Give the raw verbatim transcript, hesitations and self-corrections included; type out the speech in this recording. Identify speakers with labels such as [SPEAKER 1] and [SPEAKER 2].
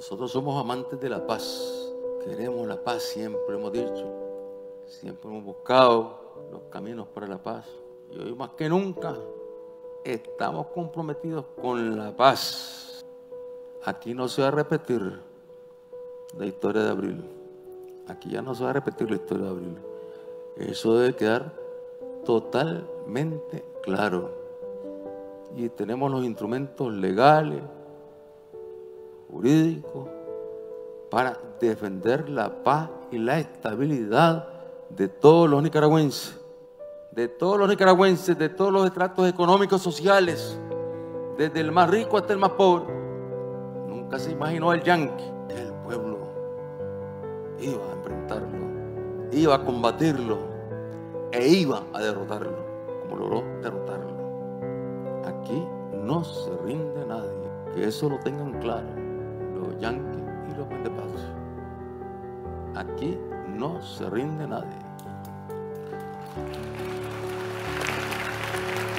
[SPEAKER 1] Nosotros somos amantes de la paz, queremos la paz, siempre hemos dicho, siempre hemos buscado los caminos para la paz. Y hoy más que nunca estamos comprometidos con la paz. Aquí no se va a repetir la historia de abril, aquí ya no se va a repetir la historia de abril. Eso debe quedar totalmente claro. Y tenemos los instrumentos legales, jurídicos, para defender la paz y la estabilidad de todos los nicaragüenses, de todos los nicaragüenses, de todos los estratos económicos, sociales, desde el más rico hasta el más pobre. Nunca se imaginó el yanqui que el pueblo iba a enfrentarlo, iba a combatirlo e iba a derrotarlo, como logró derrotarlo. Aquí no se rinde nadie, que eso lo tengan claro los yanquis y los pendepatos. Aquí no se rinde nadie.